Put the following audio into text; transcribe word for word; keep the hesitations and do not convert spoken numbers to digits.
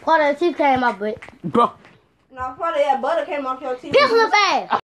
Part of the teeth came off, but. Bro. No, part of that butter came off your teeth. Piss in the face.